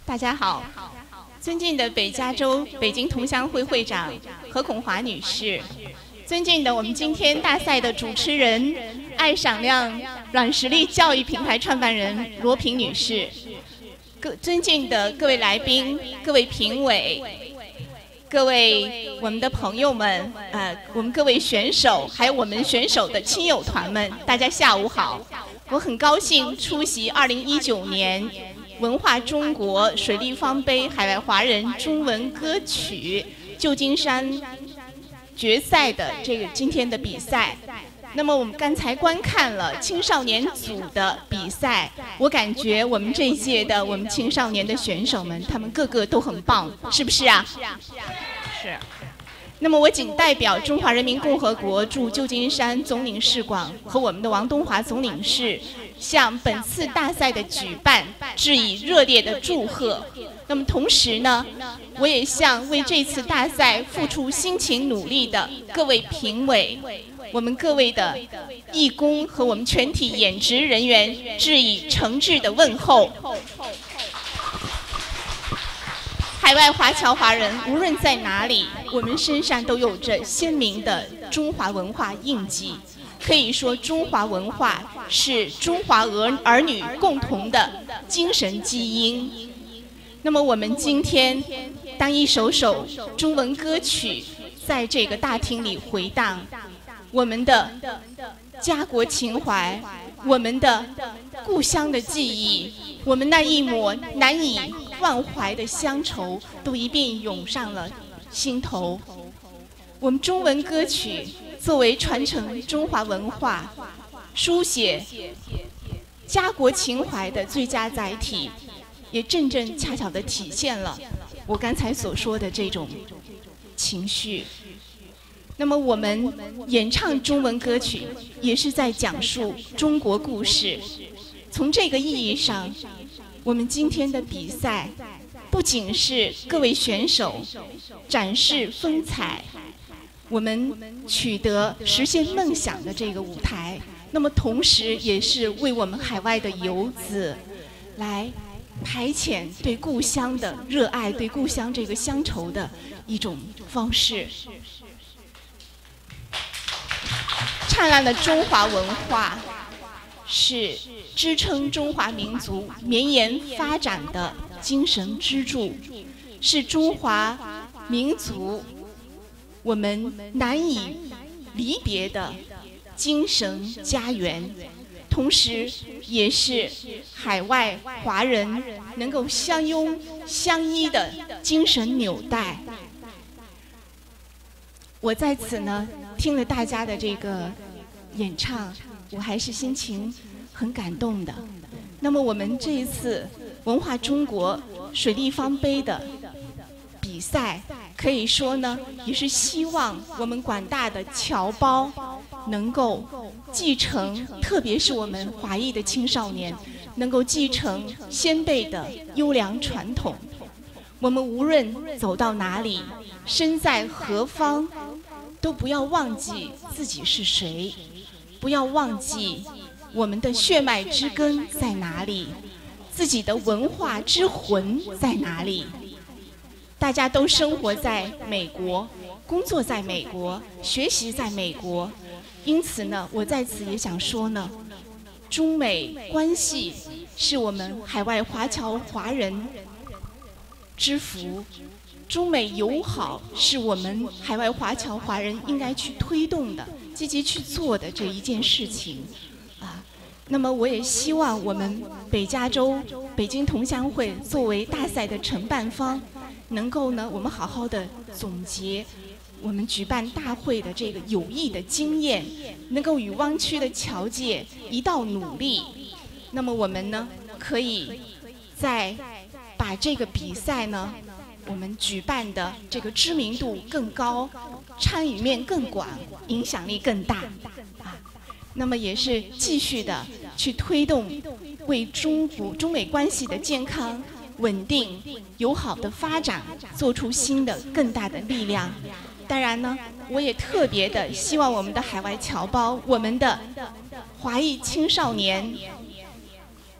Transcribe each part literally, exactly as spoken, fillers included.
大家好，尊敬的北加州北京同乡会会长何孔华女士，尊敬的我们今天大赛的主持人爱闪亮软实力教育平台创办人罗平女士，各尊敬的各位来宾、各位评委、各位我们的朋友们，呃，我们各位选手，还有我们选手的亲友团们，大家下午好！我很高兴出席二零一九年文化中国水立方杯海外华人中文歌曲旧金山决赛的这个今天的比赛。那么我们刚才观看了青少年组的比赛，我感觉我们这一届的我们青少年的选手们，他们个个都很棒，是不是啊？是。那么我仅代表中华人民共和国驻旧金山总领事馆和我们的王东华总领事，向本次大赛的举办致以热烈的祝贺。那么同时呢，我也向为这次大赛付出辛勤努力的各位评委、我们各位的义工和我们全体演职人员致以诚挚的问候。海外华侨华人无论在哪里，我们身上都有着鲜明的中华文化印记。可以说，中华文化是中华儿儿女共同的精神基因。那么，我们今天当一首首中文歌曲在这个大厅里回荡，我们的家国情怀，我们的故乡的记忆，我们那一抹难以忘怀的乡愁都一并涌上了心头。我们中文歌曲作为传承中华文化、书写家国情怀的最佳载体，也正正恰巧地体现了我刚才所说的这种情绪。那么我们演唱中文歌曲，也是在讲述中国故事。从这个意义上，我们今天的比赛不仅是各位选手展示风采，我们取得实现梦想的这个舞台，那么同时也是为我们海外的游子来排遣对故乡的热爱，对故乡这个乡愁的一种方式。灿烂的中华文化是支撑中华民族绵延发展的精神支柱，是中华民族我们难以离别的精神家园，同时也是海外华人能够相拥相依的精神纽带。我在此呢，听了大家的这个演唱，我还是心情很感动的。那么我们这一次文化中国水立方杯的比赛，可以说呢，也是希望我们广大的侨胞能够继承，特别是我们华裔的青少年，能够继承先辈的优良传统。我们无论走到哪里，身在何方，都不要忘记自己是谁，不要忘记我们的血脉之根在哪里，自己的文化之魂在哪里。大家都生活在美国，工作在美国，学习在美国，因此呢，我在此也想说呢，中美关系是我们海外华侨华人之福，中美友好是我们海外华侨华人应该去推动的、积极去做的这一件事情啊。那么，我也希望我们北加州北京同乡会作为大赛的承办方，能够呢，我们好好的总结我们举办大会的这个有益的经验，能够与湾区的侨界一道努力。那么我们呢，可以在把这个比赛呢，我们举办的这个知名度更高，参与面更广，影响力更大啊。那么也是继续的去推动为中国中美关系的健康、稳定、友好的发展做出新的更大的力量。当然呢，我也特别的希望我们的海外侨胞，我们的华裔青少年，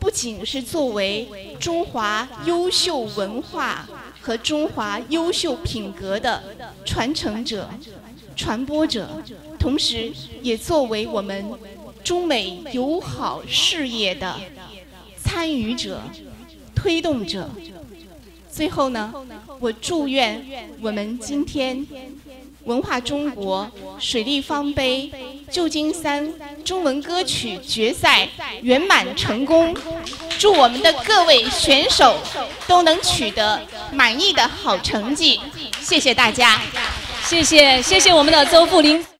不仅是作为中华优秀文化和中华优秀品格的传承者、传播者，同时也作为我们中美友好事业的参与者、推动者。最后呢，我祝愿我们今天文化中国水立方杯旧金山中文歌曲决赛圆满成功，祝我们的各位选手都能取得满意的好成绩。谢谢大家。 谢谢，谢谢我们的邹副领。